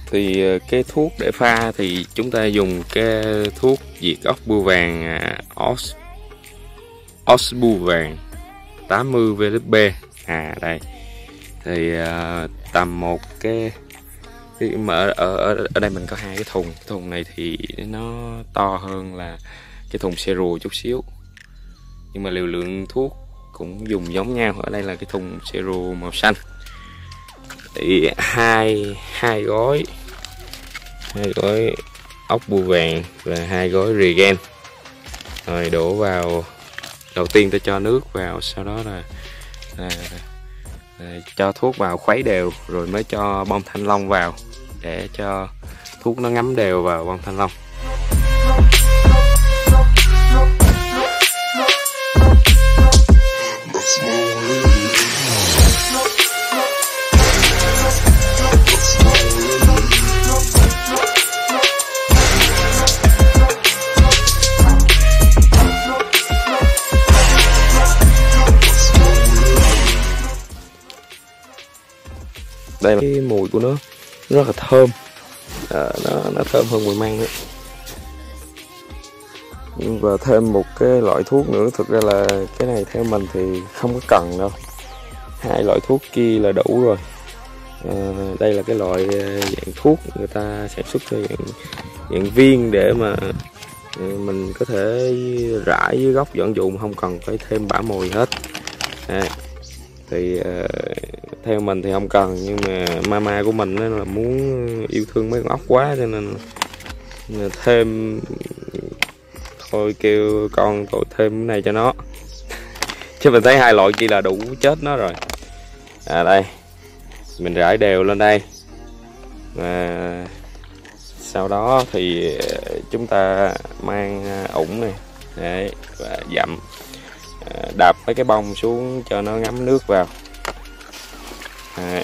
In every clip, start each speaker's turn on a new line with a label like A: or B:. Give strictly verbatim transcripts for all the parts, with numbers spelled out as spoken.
A: Thì cái thuốc để pha thì chúng ta dùng cái thuốc diệt ốc bươu vàng Os Osbu vàng tám mươi vê lít B. À đây thì uh, tầm một cái, cái mở ở, ở ở đây mình có hai cái thùng. Cái thùng này thì nó to hơn là cái thùng Zero chút xíu, nhưng mà liều lượng thuốc cũng dùng giống nhau. Ở đây là cái thùng Zero màu xanh thì hai hai gói hai gói ốc bươu vàng và hai gói regen. Rồi đổ vào, đầu tiên ta cho nước vào, sau đó là, là, là cho thuốc vào khuấy đều, rồi mới cho bông thanh long vào để cho thuốc nó ngấm đều vào bông thanh long. Đây là cái mùi của nó rất là thơm, à, nó nó thơm hơn mùi măng đấy. Và thêm một cái loại thuốc nữa, thực ra là cái này theo mình thì không có cần đâu, hai loại thuốc kia là đủ rồi. À, đây là cái loại dạng thuốc người ta sản xuất cho dạng, dạng viên để mà mình có thể rải dưới gốc vận dụng, không cần phải thêm bã mồi hết. À, thì uh, theo mình thì không cần, nhưng mà mama của mình là muốn yêu thương mấy con ốc quá, cho nên thêm thôi, kêu con tôi thêm cái này cho nó. Chứ mình thấy hai loại kia là đủ chết nó rồi. À đây, mình rải đều lên đây, và sau đó thì chúng ta mang ủng này đấy, và dặm đạp mấy cái bông xuống cho nó ngấm nước vào. Đấy.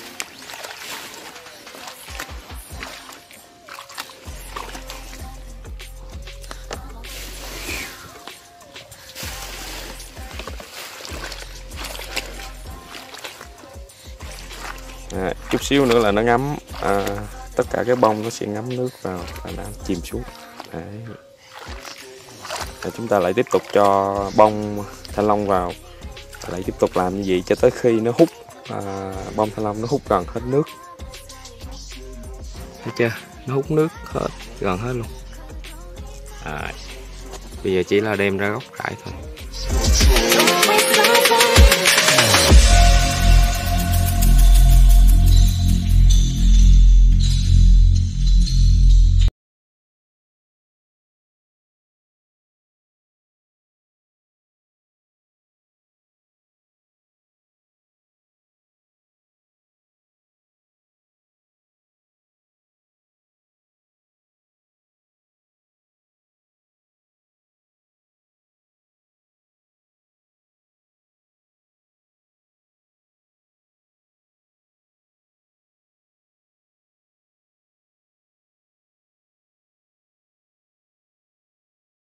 A: À, chút xíu nữa là nó ngấm, à, tất cả cái bông nó sẽ ngấm nước vào và nó chìm xuống. Đấy. Và chúng ta lại tiếp tục cho bông thanh long vào, lại tiếp tục làm như vậy cho tới khi nó hút, à, bông thanh long nó hút gần hết nước. Thấy chưa? Nó hút nước hết, gần hết luôn. À, bây giờ chỉ là đem ra gốc rải thôi.